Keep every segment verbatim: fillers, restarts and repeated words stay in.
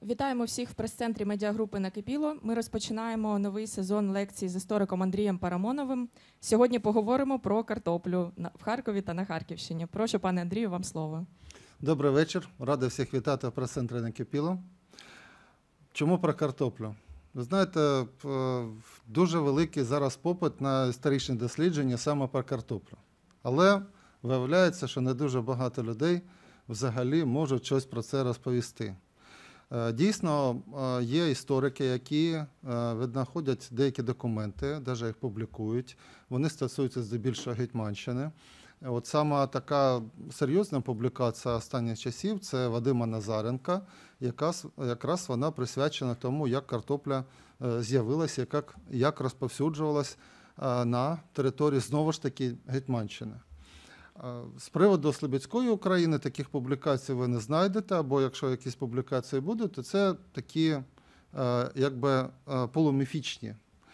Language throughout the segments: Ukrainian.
Вітаємо всіх в прес-центрі медіагрупи «Накипіло». Ми розпочинаємо новий сезон лекцій з істориком Андрієм Парамоновим. Сьогодні поговоримо про картоплю в Харкові та на Харківщині. Прошу, пане Андрію, вам слово. Добрий вечір. Радий всіх вітати в прес-центрі «Накипіло». Чому про картоплю? Ви знаєте, дуже великий зараз попит на історичні дослідження саме про картоплю. Але виявляється, що не дуже багато людей взагалі можуть щось про це розповісти. Дійсно, є історики, які віднаходять деякі документи, навіть їх публікують. Вони стосуються здебільшого Гетьманщини. От саме така серйозна публікація останніх часів – це Вадима Назаренка, яка якраз вона присвячена тому, як картопля з'явилася, як, як розповсюджувалась на території, знову ж таки, Гетьманщини. З приводу Слобідської України таких публікацій ви не знайдете, або якщо якісь публікації будуть, то це такі якби полуміфічні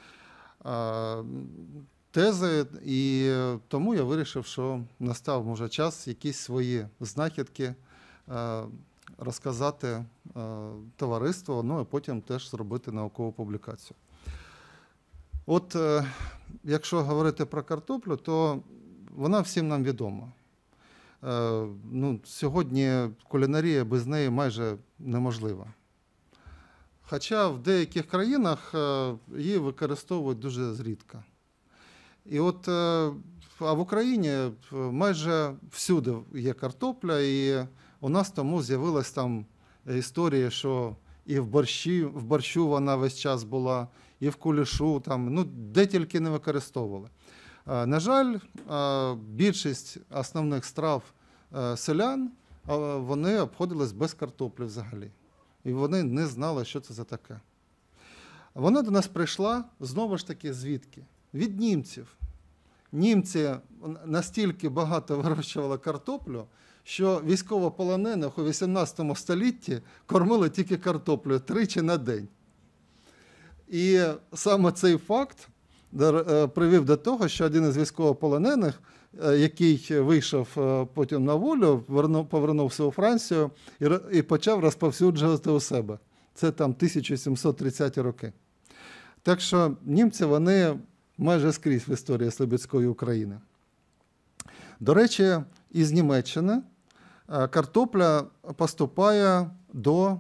тези, і тому я вирішив, що настав, може, час якісь свої знахідки розказати товариству, ну і потім теж зробити наукову публікацію. От якщо говорити про картоплю, то вона всім нам відома. Ну, сьогодні кулінарія без неї майже неможлива. Хоча в деяких країнах її використовують дуже зрідка. І от, а в Україні майже всюди є картопля, і у нас тому з'явилась там історія, що і в борщі, в борщу вона весь час була, і в кулішу, там, ну, де тільки не використовували. На жаль, більшість основних страв селян, вони обходились без картоплі взагалі. І вони не знали, що це за таке. Вона до нас прийшла, знову ж таки, звідки? Від німців. Німці настільки багато вирощували картоплю, що військовополонених у вісімнадцятому столітті кормили тільки картоплею тричі на день. І саме цей факт привів до того, що один із військовополонених, який вийшов потім на волю, повернувся у Францію і почав розповсюджувати у себе. Це там тисяча сімсот тридцяті роки. Так що німці, вони майже скрізь в історії Слобідської України. До речі, із Німеччини картопля поступає до,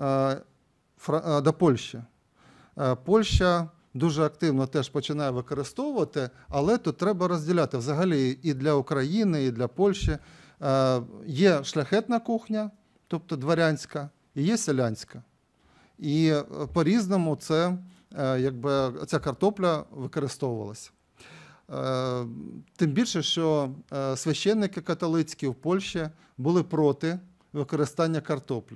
до Польщі. Польща дуже активно теж починає використовувати, але тут треба розділяти. Взагалі і для України, і для Польщі є шляхетна кухня, тобто дворянська, і є селянська. І по-різному це, якби, ця картопля використовувалася. Тим більше, що священники католицькі в Польщі були проти використання картоплі.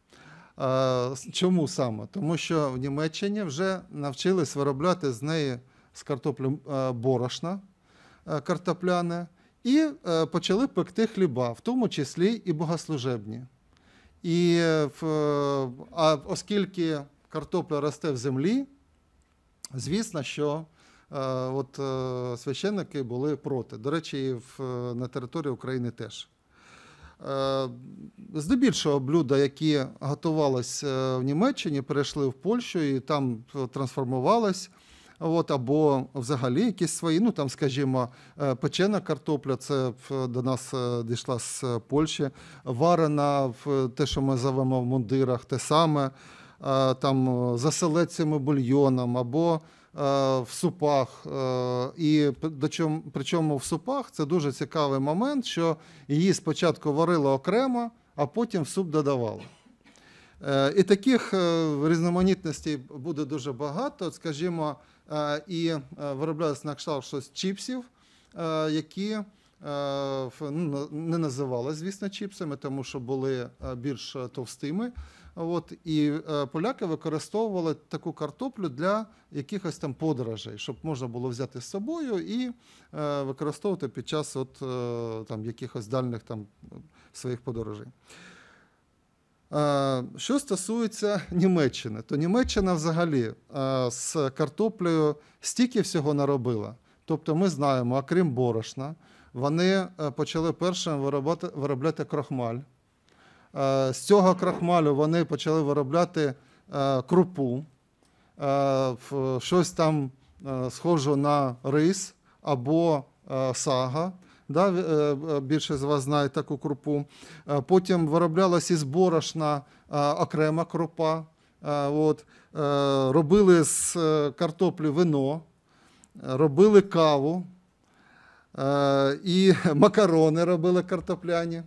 Чому саме? Тому що в Німеччині вже навчились виробляти з неї, з картоплі, борошна картопляне, і почали пекти хліба, в тому числі і богослужебні. І, а оскільки картопля росте в землі, звісно, що от, священники були проти. До речі, і в, на території України теж. Здебільшого блюда, які готувалися в Німеччині, перейшли в Польщу і там трансформувались. От, або взагалі якісь свої, ну там, скажімо, печена картопля, це до нас дійшла з Польщі, варена, те, що ми зовемо в мундирах, те саме, там з оселедцями бульйоном, або в супах. І причому в супах це дуже цікавий момент, що її спочатку варили окремо, а потім в суп додавали. І таких різноманітностей буде дуже багато. От, скажімо, і вироблялися на кшталт щось чіпсів, які ну, не називали, звісно, чіпсами, тому що були більш товстими. От, і поляки використовували таку картоплю для якихось там подорожей, щоб можна було взяти з собою і використовувати під час от, там, якихось дальніх там, своїх подорожей. Що стосується Німеччини, то Німеччина взагалі з картоплею стільки всього наробила. Тобто ми знаємо, окрім борошна, вони почали першим виробляти крохмаль. З цього крахмалю вони почали виробляти крупу, щось там схоже на рис або сага. Да, більше з вас знає таку крупу. Потім вироблялася із борошна окрема крупа. От. Робили з картоплі вино, робили каву, і макарони робили картопляні,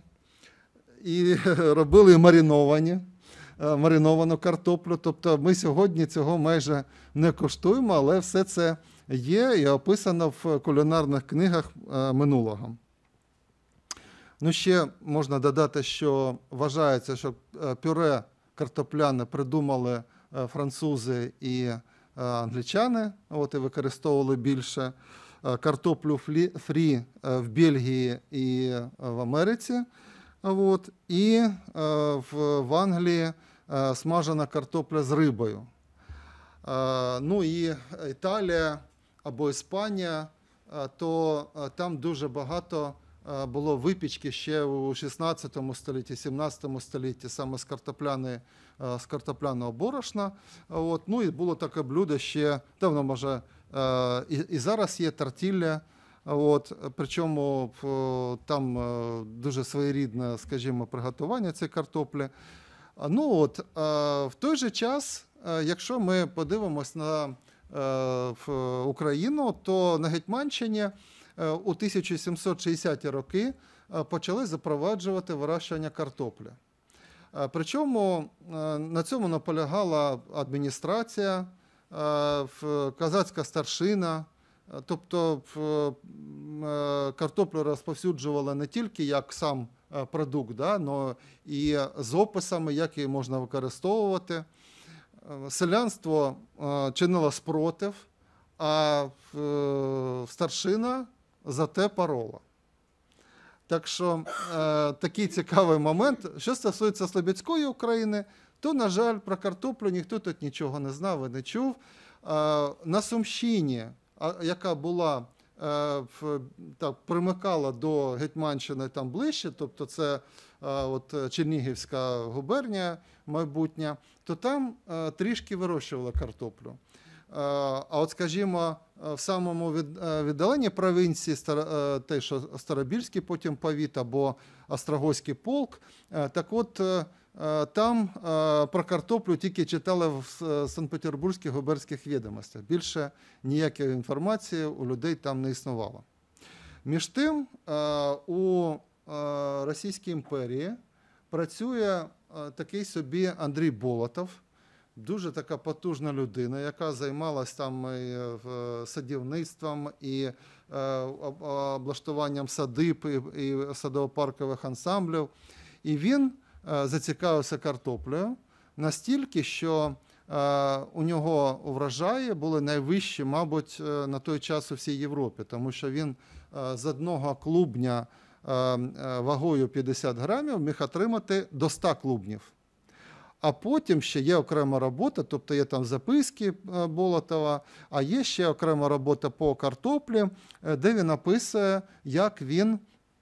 і робили мариновані, мариновану картоплю. Тобто ми сьогодні цього майже не коштуємо, але все це є і описано в кулінарних книгах минулого. Ну, ще можна додати, що вважається, що пюре картопляне придумали французи і англічани, от, і використовували більше. Картоплю фрі в Бельгії і в Америці, от, і в Англії смажена картопля з рибою. Ну і Італія або Іспанія, то там дуже багато було випічки ще у шістнадцятому столітті, сімнадцятому столітті, саме з картопляної, з картопляного борошна. От, ну і було таке блюдо ще, давно може, і, і зараз є тортілля. От, причому там дуже своєрідне, скажімо, приготування цієї картоплі. Ну от, в той же час, якщо ми подивимось на Україну, то на Гетьманщині у тисяча сімсот шістдесяті роки почали запроваджувати вирощування картоплі. Причому на цьому наполягала адміністрація, козацька старшина, тобто картоплю розповсюджували не тільки як сам продукт, да, але і з описами, як її можна використовувати. Селянство чинило спротив, а старшина зате парола. Так що е, такий цікавий момент. Що стосується Слобідської України, то, на жаль, про картоплю ніхто тут нічого не знав і не чув. Е, на Сумщині, яка була, е, в, так, примикала до Гетьманщини там ближче, тобто це е, от Чернігівська губернія майбутня, то там е, трішки вирощували картоплю. А от, скажімо, в самому віддаленні провінції, те, що Старобільський потім повіт або Острогойський полк, так от там про картоплю тільки читали в Санкт-Петербурзьких губернських відомостях. Більше ніякої інформації у людей там не існувало. Між тим, у Російській імперії працює такий собі Андрій Болотов, дуже така потужна людина, яка займалась там і садівництвом, і облаштуванням садиб, і садово-паркових ансамблів. І він зацікавився картоплею настільки, що у нього врожаї були найвищі, мабуть, на той час у всій Європі, тому що він з одного клубня вагою п'ятдесят грамів міг отримати до ста клубнів. А потім ще є окрема робота, тобто є там записки Болотова, а є ще окрема робота по картоплі, де він описує, як він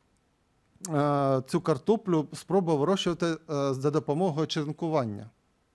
цю картоплю спробував вирощувати за допомогою черенкування.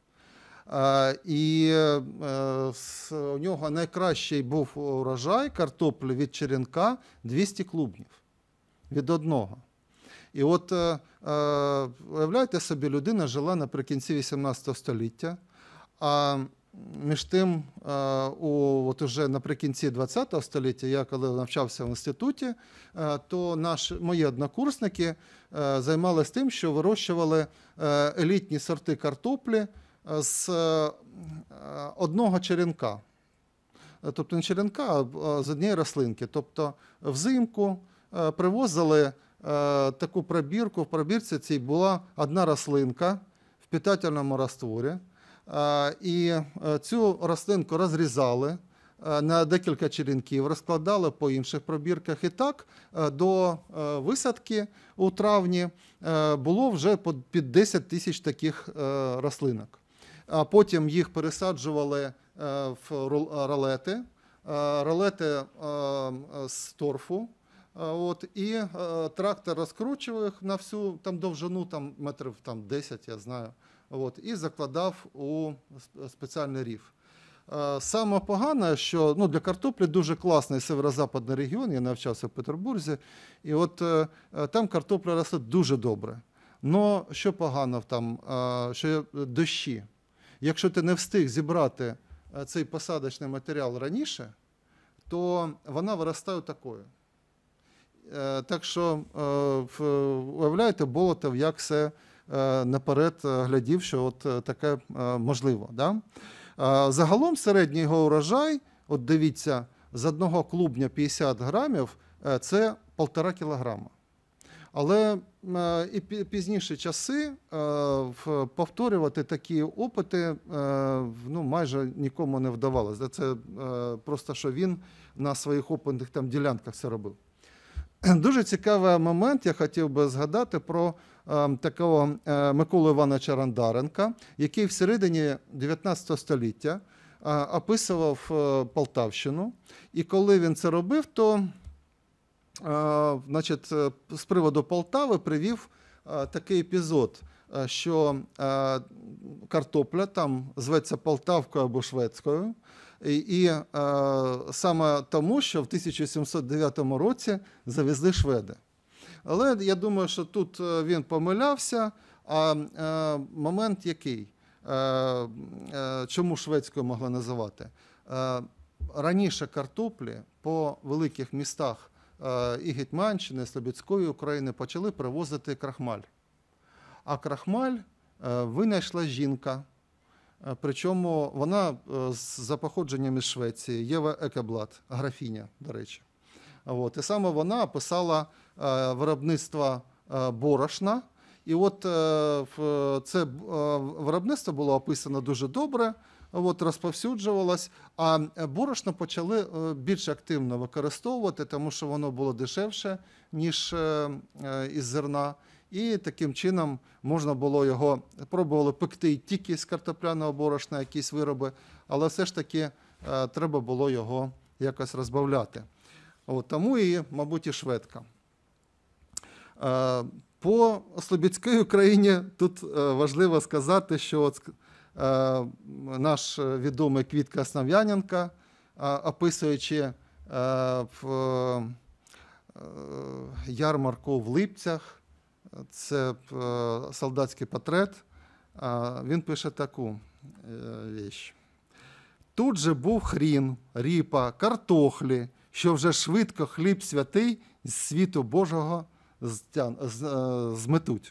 І у нього найкращий був урожай картоплі від черенка двісті клубнів від одного. І от, уявляєте собі, людина жила наприкінці вісімнадцятого століття, а між тим, у, от уже наприкінці двадцятого століття, я коли навчався в інституті, то наші, мої однокурсники займалися тим, що вирощували елітні сорти картоплі з одного черенка. Тобто не черенка, а з однієї рослинки. Тобто взимку привозили таку пробірку, в пробірці цій була одна рослинка в питательному растворі, і цю рослинку розрізали на декілька черенків, розкладали по інших пробірках, і так до висадки у травні було вже під десять тисяч таких рослинок. А потім їх пересаджували в ролети, ролети з торфу, А, От, і е, трактор розкручував їх на всю там, довжину, там, метрів там, десять, я знаю, от, і закладав у сп- спеціальний рів. Е, Саме погане, що ну, для картоплі дуже класний северо-западний регіон, я навчався в Петербурзі, і от е, е, там картопля росте дуже добре. Но що погано там, е, що є дощі. Якщо ти не встиг зібрати е, цей посадочний матеріал раніше, то вона виростає такою. Е, Так що, е, в- уявляєте, Болотов, як все е, наперед е, глядів, що от е, таке е, можливо. Да? Е, Загалом середній його урожай, от дивіться, з одного клубня п'ятдесят грамів е, це півтора кілограма. Але е, і пі- пізніші часи е, в- повторювати такі опити е, в- ну, майже нікому не вдавалося. Це е, просто, що він на своїх опитних там ділянках це робив. Дуже цікавий момент, я хотів би згадати про е, такого е, Миколу Івановича Рандаренка, який в середині дев'ятнадцятого століття е, описував е, Полтавщину. І коли він це робив, то е, значить, е, з приводу Полтави привів е, такий епізод, е, що е, картопля там зветься Полтавкою або шведською. І, і е, саме тому, що в тисяча сімсот дев'ятому році завезли шведи. Але я думаю, що тут е, він помилявся. А е, момент який? Е, е, чому шведською могли називати? Е, раніше картоплі по великих містах е, і Гетьманщини, і Слобідської України почали привозити крахмаль. А крахмаль е, винайшла жінка. Е, Причому вона е, з- за походженням із Швеції, Єва Екеблат, графіня, до речі. От. І саме вона описала е, виробництво е, борошна. І от е, в- це е, виробництво було описано дуже добре, от, розповсюджувалось, а борошно почали е, більш активно використовувати, тому що воно було дешевше, ніж е, е, із зерна. І таким чином можна було його, пробували пекти тільки з картопляного борошна, якісь вироби, але все ж таки е, треба було його якось розбавляти. От, тому і, мабуть, і шведка. Е, По Слобідській Україні тут е, важливо сказати, що от, е, наш відомий Квітка Основ'яненка, е, описуючи е, в е, ярмарку в Липцях, це е, солдатський портрет, е, він пише таку е, віч. Тут же був хрін, ріпа, картохлі, що вже швидко хліб святий з світу Божого зтян, з, е, зметуть.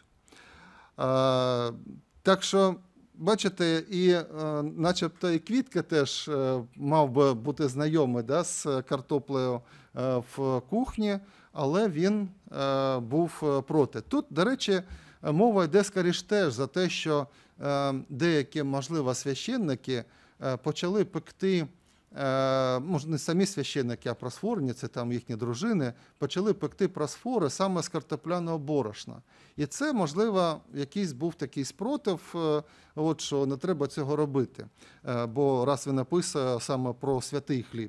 Е, так що, бачите, і е, начебто і Квітка теж е, мав би бути знайомий, да, з картоплею е, в кухні, але він е, був е, проти. Тут, до речі, мова йде скоріш теж за те, що е, деякі, можливо, священники е, почали пекти, е, може, не самі священники, а просфорниці, там їхні дружини, почали пекти просфори саме з картопляного борошна. І це, можливо, якийсь був такий спротив, е, от, що не треба цього робити, е, бо раз він написує саме про святий хліб.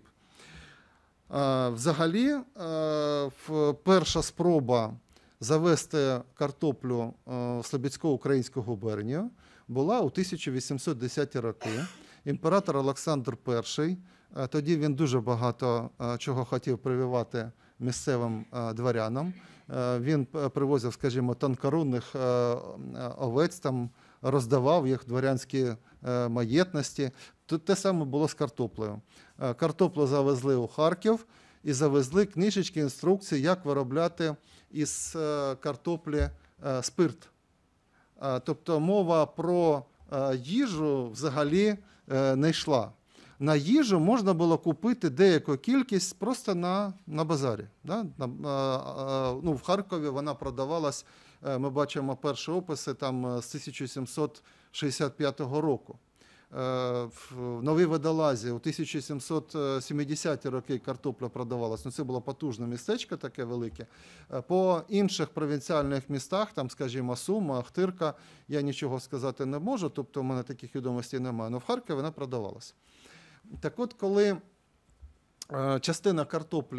Е, Взагалі, е, в- перша спроба завести картоплю е, в Слобідсько-Українську губернію була у тисяча вісімсот десяті роки. Імператор Олександр І, е, тоді він дуже багато е, чого хотів прививати місцевим е, дворянам. Е, Він п- привозив, скажімо, тонкорунних е, е, овець, там роздавав їх в дворянські е, маєтності. Тут те саме було з картоплею. Е, Картоплю завезли у Харків і завезли книжечки, інструкції, як виробляти із е, картоплі е, спирт. Е, Тобто мова про е, їжу взагалі е, не йшла. На їжу можна було купити деяку кількість просто на, на базарі. Да? На, е, е, ну, в Харкові вона продавалась, е, ми бачимо перші описи там, е, з тисяча сімсот шістдесят п'ятого року. Е, В Новій Водолазі у тисяча сімсот сімдесяті роки картопля продавалась. Ну, це було потужне містечко таке велике. Е, По інших провінціальних містах, там, скажімо, Сума, Ахтирка, я нічого сказати не можу, тобто в мене таких відомостей немає. Але в Харкові вона продавалась. Так от, коли е, частина картоплі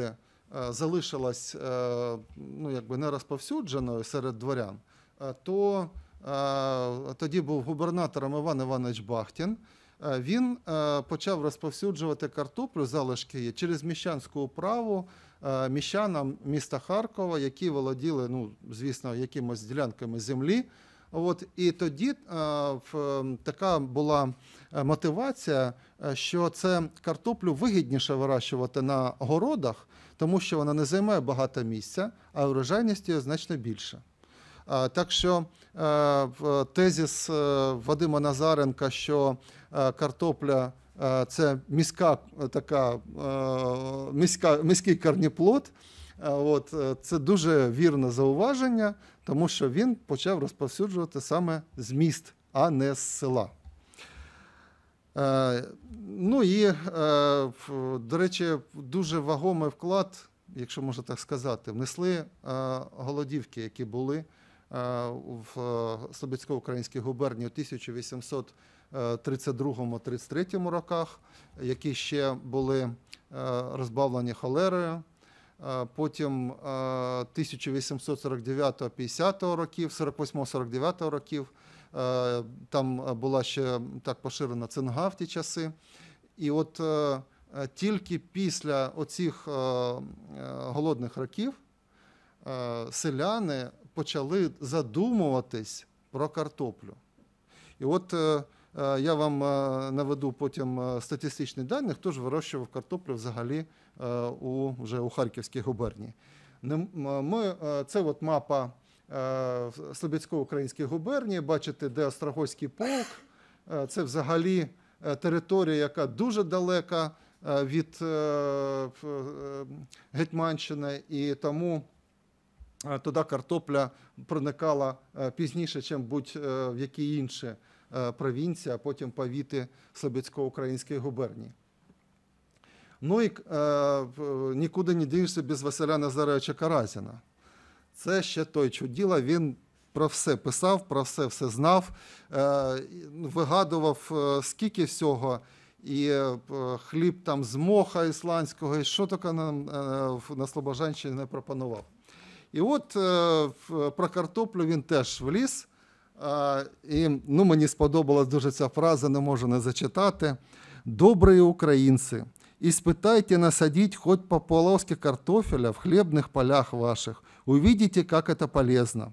е, залишилась е, ну, якби не розповсюдженою серед дворян, е, то е, тоді був губернатором Іван Іванович Бахтін. Е, Він е, почав розповсюджувати картоплю, залишки її, через міщанську управу е, міщанам міста Харкова, які володіли, ну, звісно, якимось ділянками землі. От, і тоді е, в, така була мотивація, що це картоплю вигідніше вирощувати на городах, тому що вона не займає багато місця, а врожайність її значно більше. Е, так що е, тезис е, Вадима Назаренка, що е, картопля е, – це міська, така, е, міська, міський корніплод, От, це дуже вірне зауваження, тому що він почав розповсюджувати саме з міст, а не з села. Е, ну і, е, до речі, дуже вагомий вклад, якщо можна так сказати, внесли е, голодівки, які були е, в Слобідсько-Українській губернії у тисяча вісімсот тридцять другому - тридцять третьому роках, які ще були е, розбавлені холерою. Потім тисяча вісімсот сорок дев'ятого - п'ятдесятого років, сорок восьмого - сорок дев'ятого років, там була ще так поширена цинга в ті часи. І от тільки після оцих голодних років селяни почали задумуватись про картоплю. І от я вам наведу потім статистичні дані, хто ж вирощував картоплю взагалі у, вже у Харківській губернії. Ми, це от мапа Слобідсько-Української губернії, бачите, де Острогойський полк. Це взагалі територія, яка дуже далека від Гетьманщини, і тому туди картопля проникала пізніше, ніж будь-в які інші провінції, а потім повіти Слобідсько-Української губернії. Ну і е, нікуди не дивишся без Василя Назаровича Каразіна. Це ще той чуділа, він про все писав, про все все знав, е, вигадував е, скільки всього, і е, хліб там з моха ісландського, і що таке нам е, на Слобожанщині не пропонував. І от е, про картоплю він теж вліз, е, і ну, мені сподобалась дуже ця фраза, не можу не зачитати. «Добрые українці, испытайте насадить хоть по полоске картофеля в хлебных полях ваших. Увидите, как это полезно».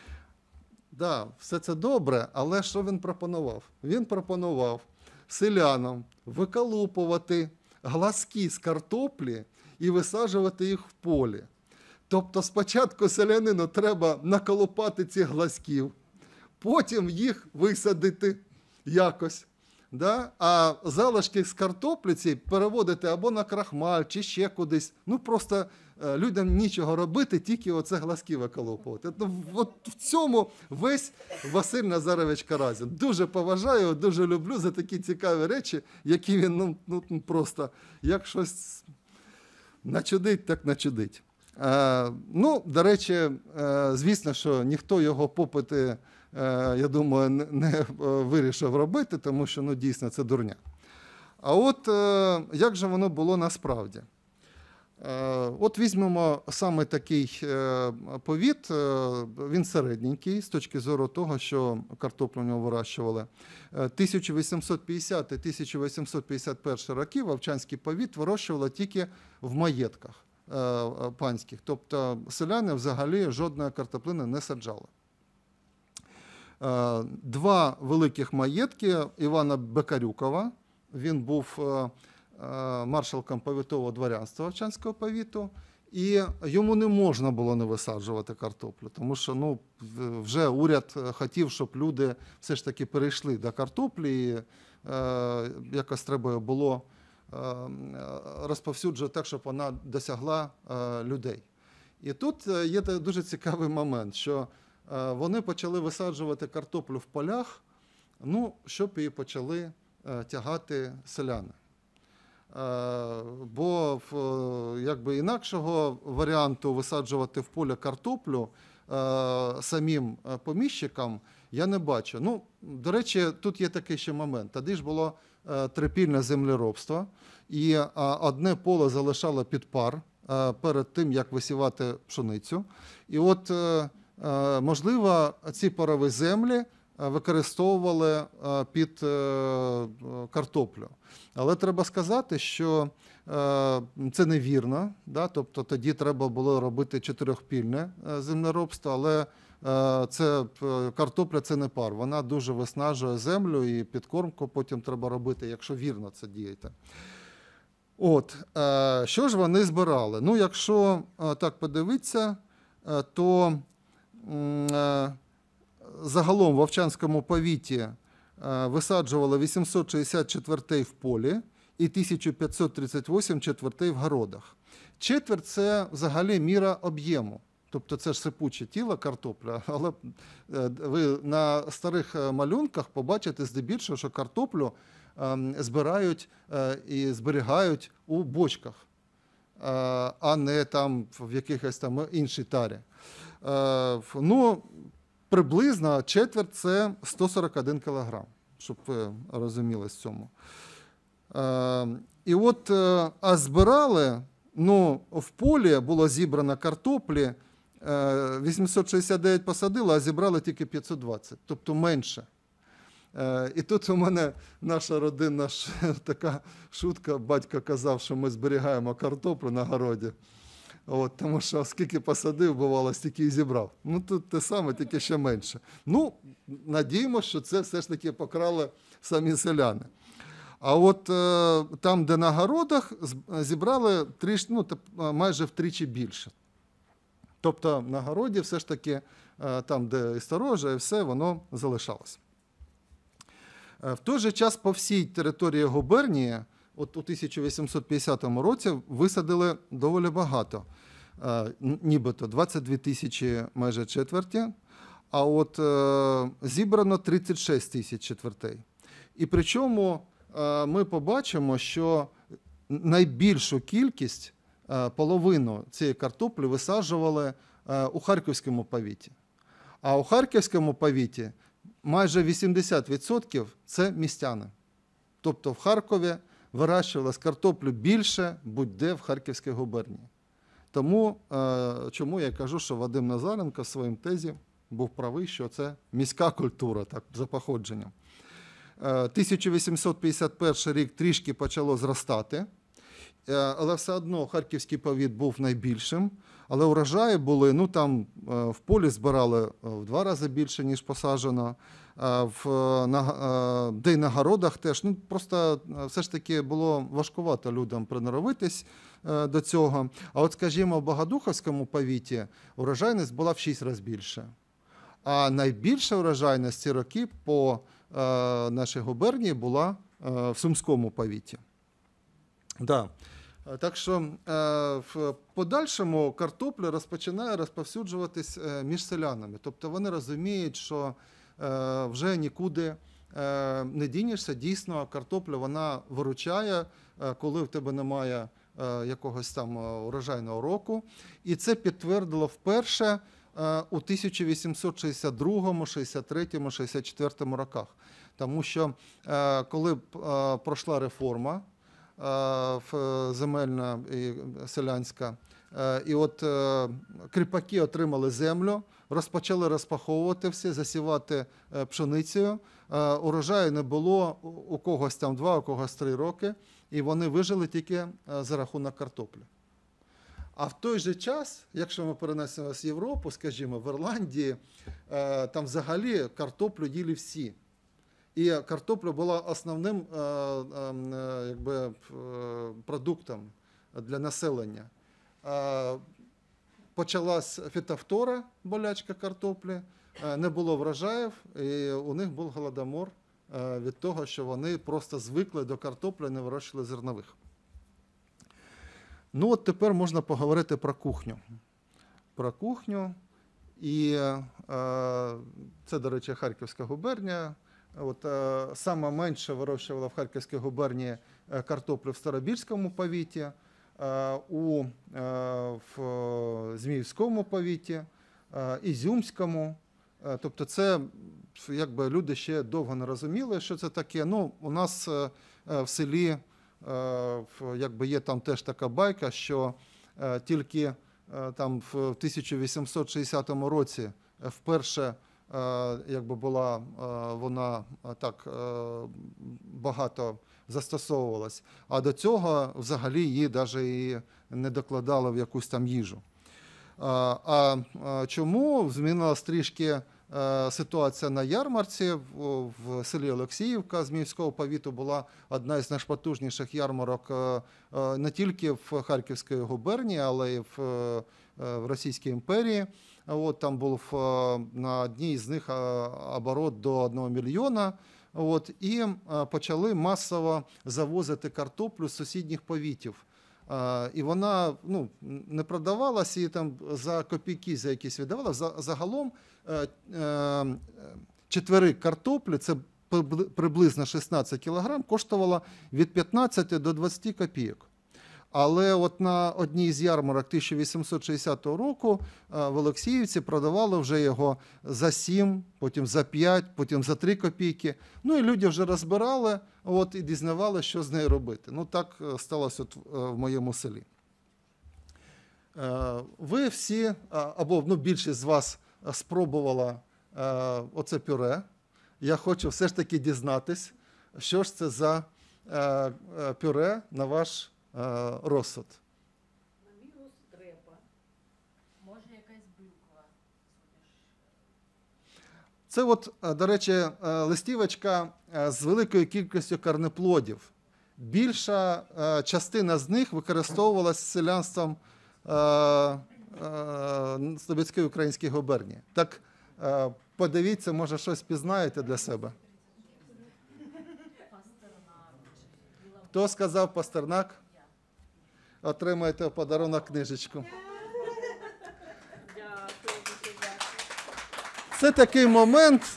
Да, все це добре, але що він пропонував? Він пропонував селянам виколупувати глазки з картоплі і висаджувати їх в полі. Тобто спочатку селянину треба наколупати ці глазків, потім їх висадити якось. Да? А залишки з картоплі ці переводити або на крахмаль, чи ще кудись. Ну, просто е, людям нічого робити, тільки оце глазки виколупувати. Ну, от в цьому весь Василь Назарович Каразін. Дуже поважаю, дуже люблю за такі цікаві речі, які він ну, ну, просто, як щось начудить, так начудить. Е, ну, до речі, е, звісно, що ніхто його попити, я думаю, не вирішив робити, тому що, ну, дійсно, це дурня. А от як же воно було насправді? От візьмемо саме такий повіт, він середненький, з точки зору того, що картоплю в нього вирощували. тисяча вісімсот п'ятдесятий - тисяча вісімсот п'ятдесят перший роки Вовчанський повіт вирощували тільки в маєтках панських. Тобто селяни взагалі жодної картоплини не саджали. Два великих маєтки Івана Бекарюкова, він був маршалком повітового дворянства Вовчанського повіту, і йому не можна було не висаджувати картоплю, тому що ну, вже уряд хотів, щоб люди все ж таки перейшли до картоплі, і е, якось треба було е, розповсюджувати так, щоб вона досягла е, людей. І тут є дуже цікавий момент, що вони почали висаджувати картоплю в полях, ну, щоб її почали е, тягати селяни. Е, бо в, якби інакшого варіанту висаджувати в поле картоплю е, самим поміщикам я не бачу. Ну, до речі, тут є такий ще момент. Тоді ж було е, трипільне землеробство, і е, одне поле залишало під пар, е, перед тим, як висівати пшеницю. І от, е, е, можливо, ці парові землі е, використовували е, під е, картоплю. Але треба сказати, що е, це невірно, да? Тобто тоді треба було робити чотирьохпільне е, землеробство, але е, це, е, картопля – це не пар, вона дуже виснажує землю і підкормку потім треба робити, якщо вірно це діяти. От, е, що ж вони збирали? Ну, якщо е, так подивитися, е, то е, загалом в Вовчанському повіті е, висаджували вісімсот шістдесят четвертей в полі і тисяча п'ятсот тридцять вісім четвертей в городах. Четверть – це взагалі міра об'єму. Тобто це ж сипуче тіло, картопля, але е, ви на старих малюнках побачите здебільшого, що картоплю збирають і зберігають у бочках, а не там в якихось там іншій тарі. Ну, приблизно четверть – це сто сорок один кілограм, щоб ви розуміли з цьому. І от, а збирали, ну, в полі було зібрано картоплі, вісімсот шістдесят дев'ять посадили, а зібрали тільки п'ятсот двадцять, тобто менше. І тут у мене наша родинна така шутка, батько казав, що ми зберігаємо картоплю на городі, от, тому що скільки посадив, бувало, стільки і зібрав. Ну тут те саме, тільки ще менше. Ну, надіємося, що це все ж таки покрали самі селяни. А от е, там, де на городах, зібрали тріш, ну, майже втричі більше. Тобто на городі все ж таки, е, там, де і сторожа, і все, воно залишалось. В той же час по всій території губернії, от у тисяча вісімсот п'ятдесятому році, висадили доволі багато, нібито двадцять дві тисячі майже четверті, а от зібрано тридцять шість тисяч четвертей. І причому ми побачимо, що найбільшу кількість, половину цієї картоплі висаджували у Харківському повіті. А у Харківському повіті майже вісімдесят відсотків – це містяни. Тобто в Харкові вирощувалось картоплю більше будь-де в Харківській губернії. Тому, чому я кажу, що Вадим Назаренко в своїм тезі був правий, що це міська культура, так, за походженням. тисяча вісімсот п'ятдесят перший рік трішки почало зростати, але все одно Харківський повіт був найбільшим. Але урожаї були, ну там в полі збирали в два рази більше, ніж посаджено, в, на, де й на городах теж. Ну, просто все ж таки було важкувато людям приноровитись до цього. А от, скажімо, в Богодухівському повіті урожайність була в шість разів більше. А найбільша урожайність ці роки по е, нашій губернії була е, в Сумському повіті. Да. Так що е, в подальшому картопля розпочинає розповсюджуватись е, між селянами. Тобто вони розуміють, що е, вже нікуди е, не дінешся. Дійсно, картопля вона виручає, е, коли в тебе немає е, якогось там урожайного року. І це підтвердило вперше е, у тисяча вісімсот шістдесят другому, шістдесят третьому, шістдесят четвертому роках. Тому що е, коли е, пройшла реформа, земельна і селянська. І от кріпаки отримали землю, розпочали розпаховувати все, засівати пшеницею. Урожаю не було у когось там два, у когось три роки, і вони вижили тільки за рахунок картоплі. А в той же час, якщо ми перенесемося в Європу, скажімо, в Ірландії, там взагалі картоплю їли всі. І картопля була основним якби, продуктом для населення. Почалась фітофтора, болячка картоплі, не було врожаїв, і у них був голодомор від того, що вони просто звикли до картоплі, не вирощували зернових. Ну от тепер можна поговорити про кухню. Про кухню, і це, до речі, Харківська губернія. От, е, саме менше вирощувала в Харківській губернії е, картоплю в Старобільському повіті, е, у е, в Зміївському повіті, е, Ізюмському. Е, тобто це, якби люди ще довго не розуміли, що це таке. Ну, у нас е, в селі е, якби є там теж така байка, що е, тільки е, там в тисяча вісімсот шістдесятому році вперше е, якби була е, вона е, так е, багато застосовувалась, а до цього взагалі її навіть і не докладали в якусь там їжу. А, а, а чому змінилась трішки е, ситуація на ярмарці? В, в селі Олексіївка Зміївського повіту була одна із найпотужніших ярмарок е, е, не тільки в Харківській губернії, але й в, е, в Російській імперії. От, там був е, на одній з них е, оборот до одного мільйона. От, і е, почали масово завозити картоплю з сусідніх повітів. Uh, і вона ну, не продавалася, і там за копійки за якісь віддавала. За, загалом uh, uh, четверик картоплі, це приблизно шістнадцять кілограм, коштувала від п'ятнадцяти до двадцяти копійок. Але от на одній з ярмарок тисяча вісімсот шістдесятого року uh, в Олексіївці продавали вже його за сім, потім за п'ять, потім за три копійки. Ну і люди вже розбирали, от, і дізнавали, що з нею робити. Ну так сталося от в моєму селі. Ви всі, або ну, більшість з вас спробувала оце пюре. Я хочу все ж таки дізнатись, що ж це за пюре на ваш розсуд. На мій розсуд репа. Може якась брюква. Це, от, до речі, листівочка з великою кількістю корнеплодів. Більша частина з них використовувалася селянством Слобідської української губернії. Так, подивіться, може, щось пізнаєте для себе. Пастернак. Хто сказав Пастернак? Отримаєте в подарунок книжечку. Це такий момент,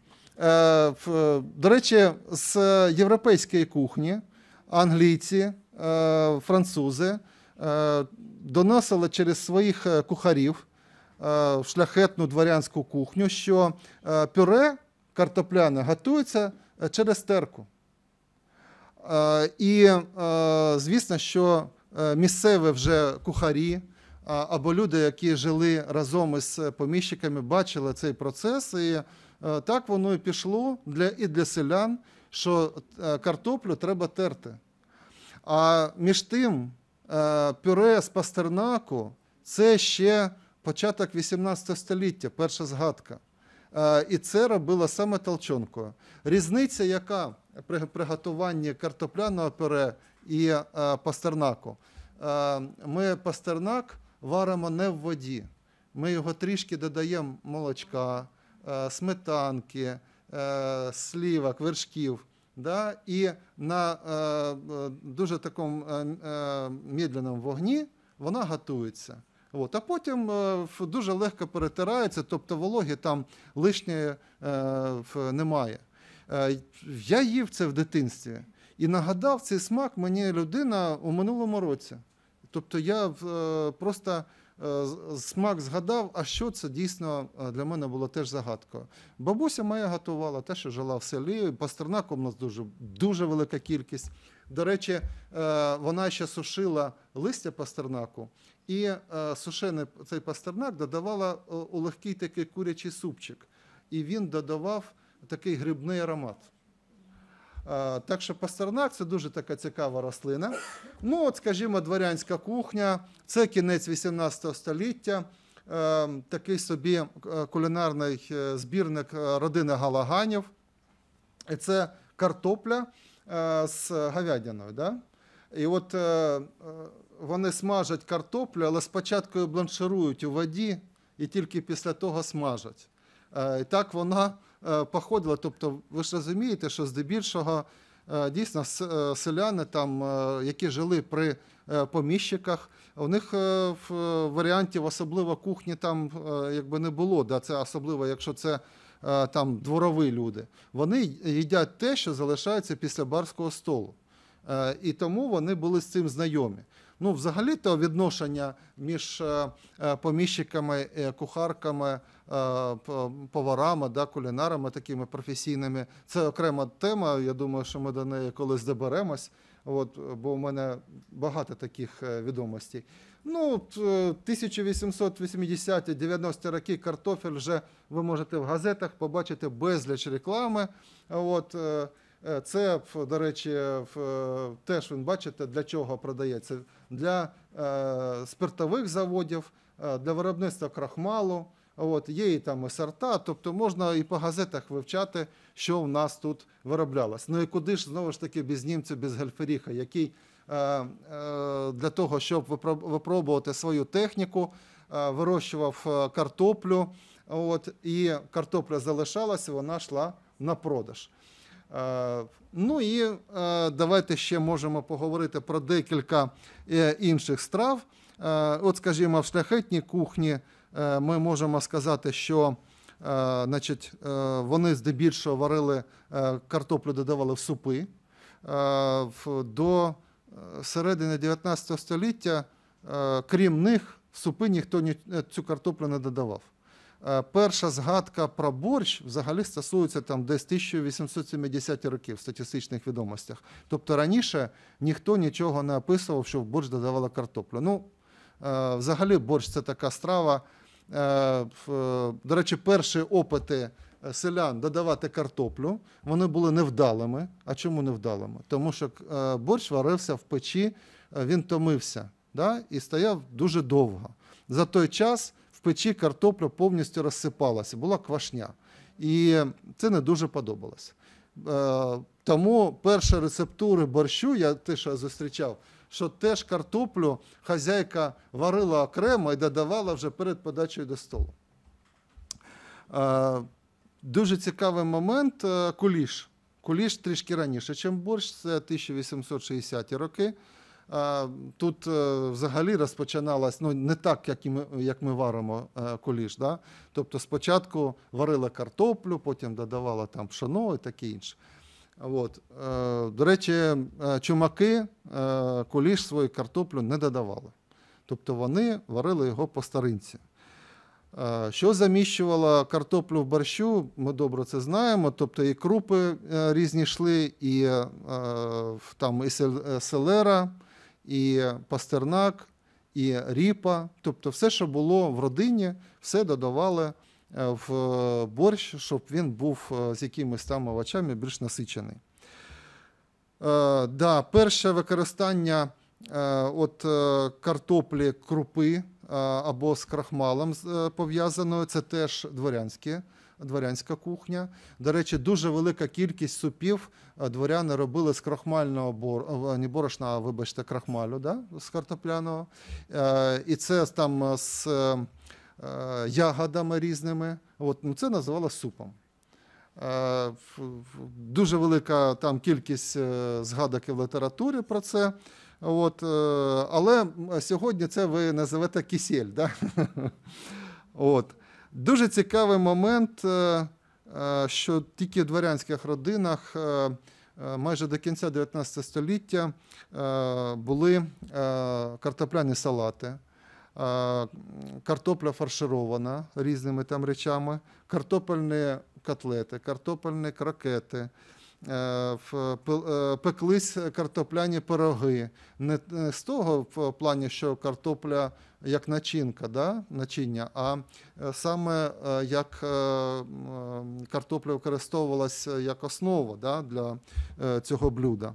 до речі, з європейської кухні англійці, французи доносили через своїх кухарів в шляхетну дворянську кухню, що пюре картопляне готується через терку. І, звісно, що місцеві вже кухарі або люди, які жили разом із поміщиками, бачили цей процес, і так воно і пішло для, і для селян, що картоплю треба терти. А між тим, пюре з пастернаку – це ще початок вісімнадцятого століття, перша згадка. І це робило саме толчонкою. Різниця яка при приготуванні картопляного пюре і пастернаку? Ми пастернак варимо не в воді. Ми його трішки додаємо молочка, сметанки, слівок, вершків. Да? І на дуже такому медленному вогні вона готується. От. А потім дуже легко перетирається, тобто вологи там лишньої немає. Я їв це в дитинстві і нагадав цей смак мені людина у минулому році. Тобто я просто смак згадав, а що це дійсно для мене було теж загадкою. Бабуся моя готувала, те, що жила в селі, пастернаку у нас дуже, дуже велика кількість. До речі, вона ще сушила листя пастернаку, і сушений цей пастернак додавала у легкий такий курячий супчик. І він додавав такий грибний аромат. Так що пастернак – це дуже така цікава рослина. Ну, от, скажімо, дворянська кухня, це кінець вісімнадцятого століття, такий собі кулінарний збірник родини Галаганів. І це картопля з говядиною. Да? І от вони смажать картоплю, але спочатку її бланширують у воді і тільки після того смажать. І так вона походила, тобто ви ж розумієте, що здебільшого дійсно селяни, там, які жили при поміщиках, у них варіантів особливо кухні там якби не було, да, це особливо, якщо це там дворові люди. Вони їдять те, що залишається після барського столу. І тому вони були з цим знайомі. Ну, взагалі-то відношення між е, е, поміщиками, е, кухарками, е, п- поварами, да, кулінарами такими професійними, це окрема тема. Я думаю, що ми до неї колись доберемось. От, бо у мене багато таких е, відомостей. Ну, от, е, тисяча вісімсот вісімдесяті дев'яності роки картофель вже ви можете в газетах побачити безліч реклами. От, е, е, це, в- до речі, в- е, теж ви бачите, для чого продається. Для е, спиртових заводів, е, для виробництва крахмалу. От, є і там і сорта, тобто можна і по газетах вивчати, що в нас тут вироблялось. Ну і куди ж, знову ж таки, без німця, без Гельферіха, який е, е, для того, щоб випро- випробувати свою техніку, е, вирощував е, картоплю, от, і картопля залишалася, вона йшла на продаж. Е, Ну і е, давайте ще можемо поговорити про декілька е, інших страв. Е, От, скажімо, в шляхетній кухні е, ми можемо сказати, що е, значить, е, вони здебільшого варили е, картоплю, додавали в супи. Е, в- До е, середини дев'ятнадцятого століття, е, крім них, в супи ніхто ні- е, цю картоплю не додавав. Е, Перша згадка про борщ взагалі стосується там десь тисяча вісімсот сімдесяті років в статистичних відомостях. Тобто раніше ніхто нічого не описував, що в борщ додавали картоплю. Ну, е, взагалі борщ – це така страва. Е, в- До речі, перші опити селян додавати картоплю, вони були невдалими. А чому невдалими? Тому що е, борщ варився в печі, е, він томився, да? І стояв дуже довго. За той час в печі картопля повністю розсипалася, була квашня. І це не дуже подобалося. Е, Тому перші рецептури борщу, я те, що я зустрічав, що теж картоплю хазяйка варила окремо і додавала вже перед подачею до столу. Е, Дуже цікавий момент е, – куліш. Куліш трішки раніше, ніж борщ, це тисяча вісімсот шістдесяті роки. Е, Тут е, взагалі розпочиналось, ну, не так, як, і ми, як ми варимо е, куліш. Да? Тобто спочатку варили картоплю, потім додавали там пшено і таке інше. От. Е, До речі, е, чумаки е, куліш свою картоплю не додавали. Тобто вони варили його по старинці. Е, Що заміщувало картоплю в борщу, ми добре це знаємо. Тобто і крупи е, різні йшли, і, е, там, і сел- е, селера, і пастернак, і ріпа. Тобто все, що було в родині, все додавали е, в борщ, щоб він був е, з якимись там овочами більш насичений. Е, да, перше використання е, от, е, картоплі, крупи е, або з крахмалом з- е, пов'язаною, це теж дворянське, дворянська кухня. До речі, дуже велика кількість супів е, дворяни робили з крахмального бор, е, не борошна, а, вибачте, крахмалю, да, з картопляного. Е, І це там з е, е, ягодами різними. От, ну, це називалося супом. Е, в- в- Дуже велика там кількість е, згадок і в літературі про це. От, е, але м, сьогодні це ви називете кисель. Да? От. Дуже цікавий момент, е, е, що тільки в дворянських родинах е, е, майже до кінця дев'ятнадцятого століття е, були е, картопляні салати. е, Картопля фарширована різними там речами, картопельні котлети, картопельні крокети, е, в- пе- е, пеклись картопляні пироги. Не не з того в плані, що картопля як начинка, да? Начиння, а е, саме е, як е, м, картопля використовувалася як основа, да? Для е, цього блюда.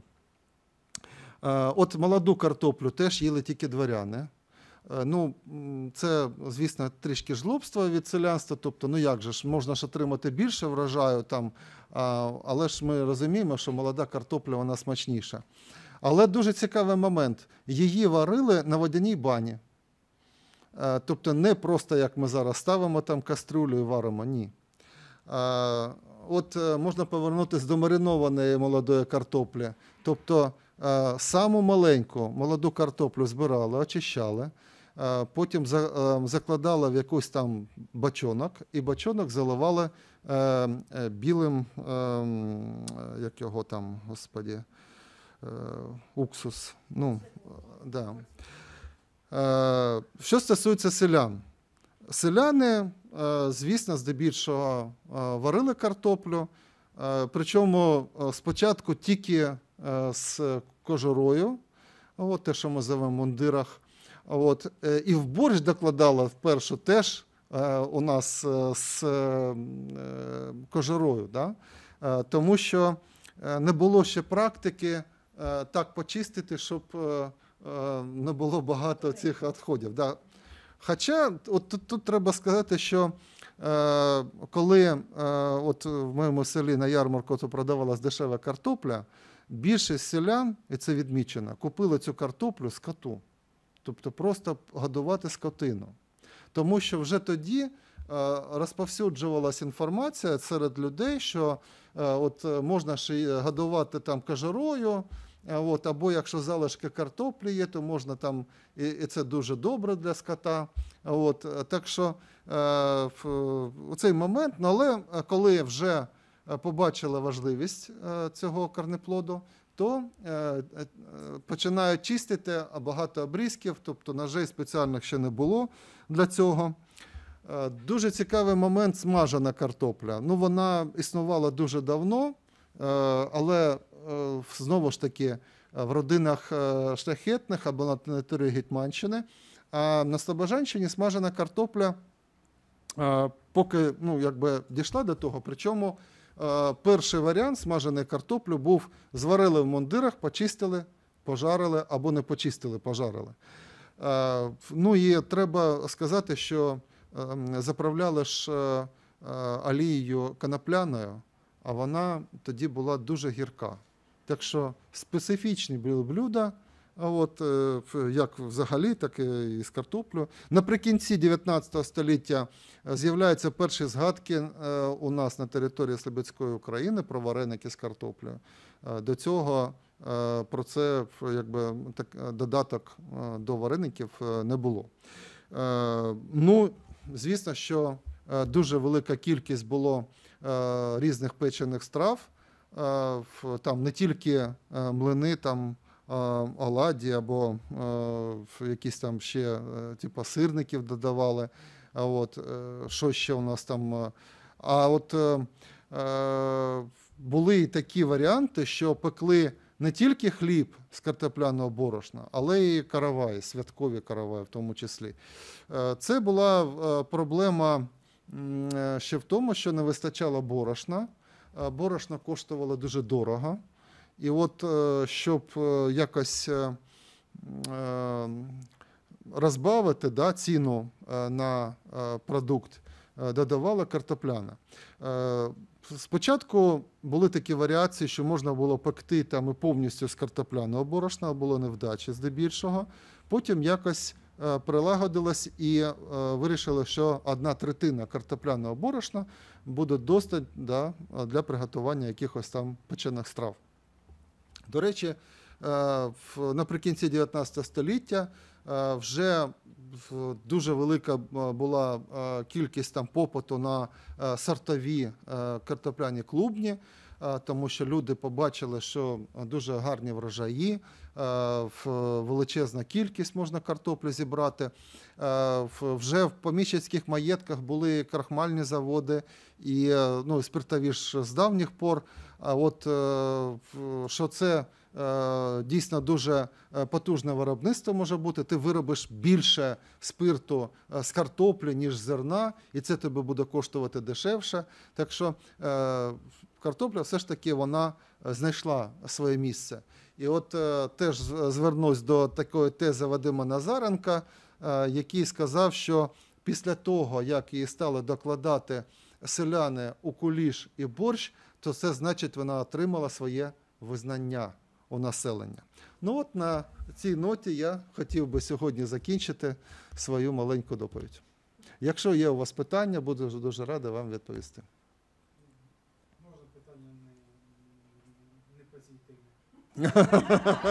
Е, От молоду картоплю теж їли тільки дворяни. Е, Ну, м, це, звісно, трішки жлобство від селянства. Тобто, ну як же ж, можна ж отримати більше врожаю, там, а, але ж ми розуміємо, що молода картопля, вона смачніша. Але дуже цікавий момент. Її варили на водяній бані. Е, Тобто не просто, як ми зараз ставимо там каструлю і варимо, ні. Е, От е, можна повернутися до маринованої молодої картоплі. Тобто е, саму маленьку молоду картоплю збирали, очищали, е, потім за- е, закладали в якийсь там бачонок, і бачонок заливали е, е, білим, е, м, як його там, господі, е, уксус. Ну, е, да. Е, Що стосується селян. Селяни, е, звісно, здебільшого е, варили картоплю, е, причому е, спочатку тільки е, з кожурою, от, те, що ми зовемо в мундирах. От, е, і в борщ докладала вперше теж е, у нас е, з е, кожурою, да? е, тому що е, не було ще практики е, так почистити, щоб е, е, не було багато цих відходів. Да? Хоча от тут, тут треба сказати, що е, коли е, от в моєму селі на ярмарку то продавалась дешева картопля, більшість селян, і це відмічено, купили цю картоплю скоту. Тобто просто годувати скотину. Тому що вже тоді е, розповсюджувалася інформація серед людей, що е, от можна ще й годувати там кожурою, е, от, або якщо залишки картоплі є, то можна там, і, і це дуже добре для скота. От, так що е, в, у цей момент, ну, але коли вже побачили важливість е, цього корнеплоду, то е, е, починають чистити, а багато обрізків, тобто ножей спеціальних ще не було для цього. Е, дуже цікавий момент — смажена картопля. Ну, вона існувала дуже давно, е, але е, знову ж таки в родинах е, шляхетних або на території Гетьманщини. А на Слобожанщині смажена картопля е, поки ну, якби дійшла до того, причому е, перший варіант смаженої картоплі був: зварили в мундирах, почистили, пожарили, або не почистили, пожарили. Е, ну і треба сказати, що е, заправляли ж е, олією конопляною, а вона тоді була дуже гірка. Так що специфічні були блюда, от, е, як взагалі, так і з картоплею. Наприкінці дев'ятнадцятого століття з'являються перші згадки е, у нас на території Слобідської України про вареники з картоплею. Е, до цього е, про це якби, так, додаток е, до вареників е, не було. Е, ну, звісно, що е, дуже велика кількість було е, різних печених страв. Е, там не тільки е, млини, там оладі або е, якісь там ще е, типу сирників додавали. А от, е, що ще у нас там? А от е, е, були і такі варіанти, що пекли не тільки хліб з картопляного борошна, але і караваї, святкові караваї в тому числі. Е, це була е, проблема е, ще в тому, що не вистачало борошна. Е, борошно коштувало дуже дорого. І от, щоб якось розбавити, да, ціну на продукт, додавали картопляне. Спочатку були такі варіації, що можна було пекти там і повністю з картопляного борошна, було невдачі здебільшого. Потім якось прилагодилось і вирішили, що одна третина картопляного борошна буде досить, да, для приготування якихось там печених страв. До речі, наприкінці дев'ятнадцятого століття вже дуже велика була кількість там попиту на сортові картопляні клубні, тому що люди побачили, що дуже гарні врожаї, величезна кількість можна картоплі зібрати. Вже в поміщицьких маєтках були крахмальні заводи і ну, спиртові ж з давніх пор. А от що це дійсно дуже потужне виробництво може бути, ти виробиш більше спирту з картоплі, ніж з зерна, і це тобі буде коштувати дешевше. Так що картопля все ж таки вона знайшла своє місце. І от теж звернусь до такої тези Вадима Назаренка, який сказав, що після того, як її стали докладати селяни у куліш і борщ, то це значить, вона отримала своє визнання у населення. Ну от на цій ноті я хотів би сьогодні закінчити свою маленьку доповідь. Якщо є у вас питання, буду дуже радий вам відповісти. Можна питання не, не позитивне?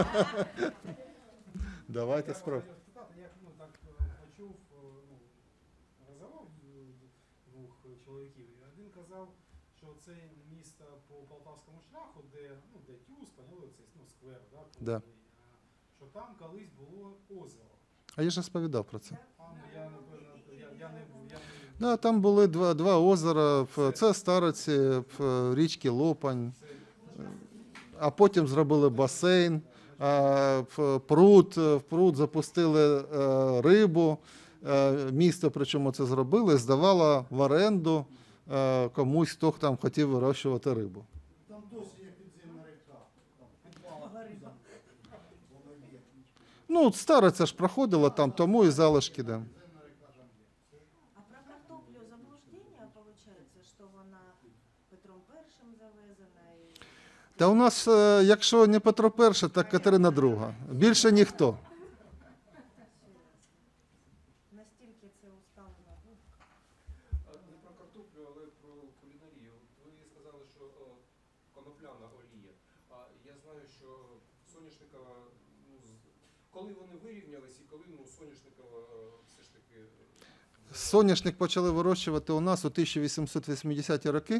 Давайте спробуємо. Я ну, так почув, ну, розмовляв двох чоловіків. І один казав, що це місто по Полтавському шляху, де, ну, де Тюз, поняли, цей, ну, сквер, да, Да. колишній, а, що там колись було озеро. А я ж розповідав про це. А, ну, я, напевно, я, я не, я не... Да, там були два, два озера, ф- це Стариці, ф- річки Лопань, а потім зробили басейн, а, ф- пруд, в пруд запустили е, рибу, е, місто причому це зробили, здавало в оренду е, комусь, хто там хотів вирощувати рибу. Там досі є підземна река, там підвала риба. Ну, Стариця ж проходила там, тому і залишки. Да. А про картоплю заблуждение получается, что вона Петром Першим завезена і Та у нас, е, якщо не Петро І, так Катерина Друга. Більше ніхто. настільки це усталена думка. А, Не про картоплю, але про кулінарію. Ви сказали, що о, конопляна олія. А я знаю, що соняшникова, ну, з- коли вони вирівнялись і коли, ну, соняшникова е, все ж таки. е, Соняшник почали вирощувати у нас у тисяча вісімсот вісімдесяті роки,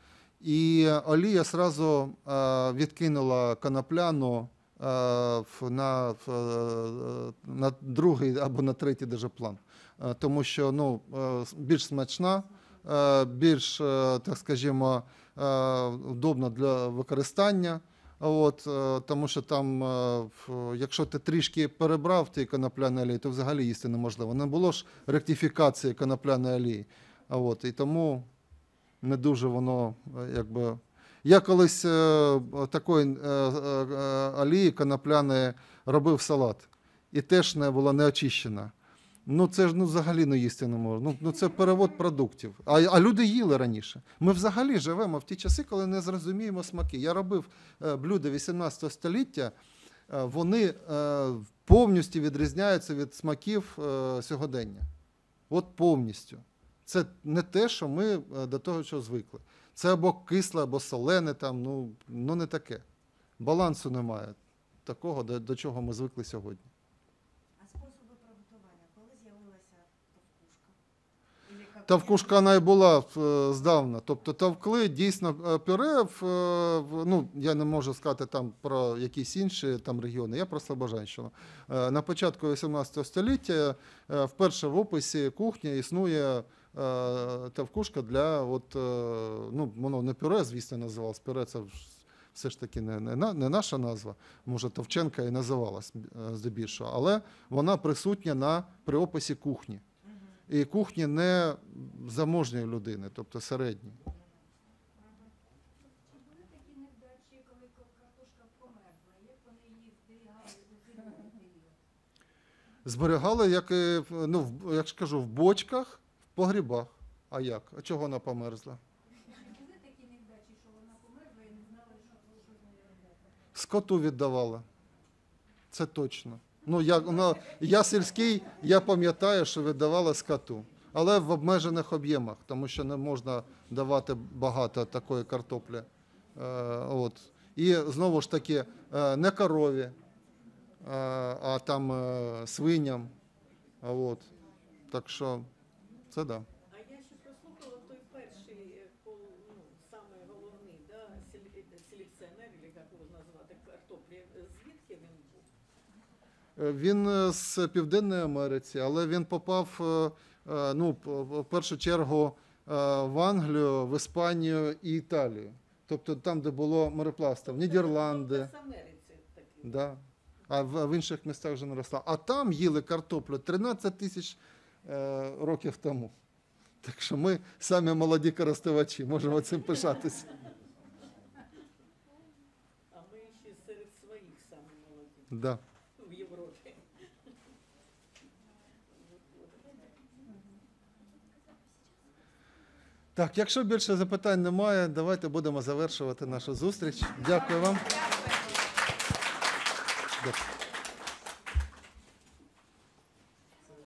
і олія сразу е, відкинула конопляну е, в- на, в, е, на другий або на третій даже план. Е, Тому що, ну, е, більш смачна, е, більш, е, так скажімо, е, удобна для використання. От, е, тому що там, е, в- якщо ти трішки перебрав тієї конопляної олії, то взагалі їсти неможливо. Не було ж ректифікації конопляної олії. А от, і тому не дуже воно, е, якби. Я колись е, такої е, е, е, олії конопляної робив салат. І теж не була не очищена. Ну це ж, ну, взагалі не їсти не можна. Ну, ну це перевод продуктів. А, а люди їли раніше. Ми взагалі живемо в ті часи, коли не зрозуміємо смаки. Я робив е, блюда вісімнадцятого століття, е, вони е, повністю відрізняються від смаків е, сьогодення. От повністю. Це не те, що ми е, до того, що звикли. Це або кисле, або солене, там, ну, ну не таке. Балансу немає такого, до, до чого ми звикли сьогодні. А способи приготування, коли з'явилася товкушка? Или як Тавкушка вона і була е, здавна. Тобто товкли дійсно е, пюре, в, е, в- ну, я не можу сказати там про якісь інші там регіони, я про Слобожанщину. Е, На початку вісімнадцятого століття е, вперше в описі кухні існує е, тавкушка для, от, е, ну, воно не пюре, звісно, називалось, пюре це ж все ж таки не, не, на- не наша назва, може Товченка і називалась е, здебільшого, але вона присутня на, при описі кухні. І кухні не заможньої людини, тобто середньої. Чи були такі невдачі, коли ка- картошка померзла? Як вони її зберігали у зимовий період? Зберігали, як, і, в- ну, в- як ж кажу, в бочках, в погрібах. А як? А чого вона померзла? Чи були такі невдачі, що вона померзла і не знали, що, що з нею робити? Скоту віддавали. Це точно. Ну, я, ну, я сільський, я пам'ятаю, що віддавали скоту. Але в обмежених об'ємах, тому що не можна давати багато такої картоплі. Е, от. І знову ж таки, е, не корові, е, а там е, свиням. А от. Так що це да. А я ще прослухала той перший, е, пол- ну, самий головний, да, селі- селекціонер, чи як його назвати, картоплі. Звідки він був? Е, Він е, з Південної Америці, але він попав, е, е, ну, п- в першу чергу е, в Англію, в Іспанію і Італію. Тобто там, де було мореплавство, в Нідерланди. Це в Америці такий. Да. А в, в інших містах вже не росла. А там їли картоплю тринадцять тисяч е, років тому. Так що ми самі молоді користувачі, можемо цим пишатися. А ми ще серед своїх самі молоді Да. в Європі. Так, якщо більше запитань немає, давайте будемо завершувати нашу зустріч. Дякую вам. Дякую.